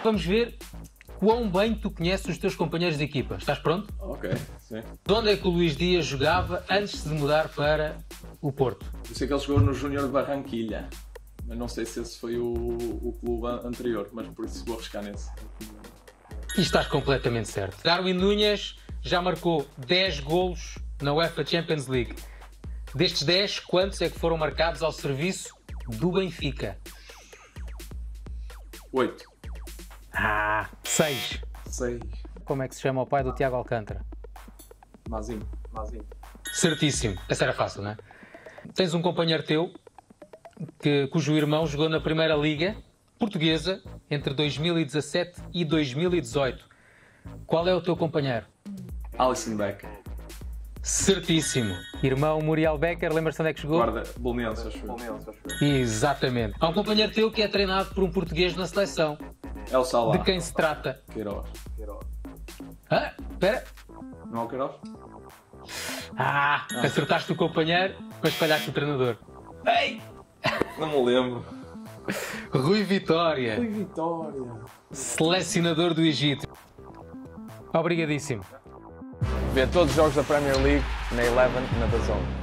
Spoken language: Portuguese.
Vamos ver quão bem tu conheces os teus companheiros de equipa. Estás pronto? Ok, sim. De onde é que o Luís Dias jogava antes de mudar para o Porto? Eu sei que ele jogou no Júnior de Barranquilha, mas não sei se esse foi o clube anterior, mas por isso vou arriscar nesse. E estás completamente certo. Darwin Núñez já marcou 10 golos na UEFA Champions League. Destes 10, quantos é que foram marcados ao serviço do Benfica? 8. 6. 6. Como é que se chama o pai do Tiago Alcântara? Mazinho. Certíssimo. Essa era fácil, não é? Tens um companheiro teu cujo irmão jogou na Primeira Liga Portuguesa entre 2017 e 2018. Qual é o teu companheiro? Alisson Becker. Certíssimo. Irmão Muriel Becker, lembra-se onde é que jogou? Guarda Bolonense, acho eu. Exatamente. Há um companheiro teu que é treinado por um português na seleção. É o Salah. De quem se trata? Queiroz. Espera. Não é o Queiroz? Acertaste o companheiro, mas falhaste o treinador. Ei! Não me lembro. Rui Vitória. Rui Vitória. Selecionador do Egito. Obrigadíssimo. Vê todos os jogos da Premier League na Eleven na DAZN.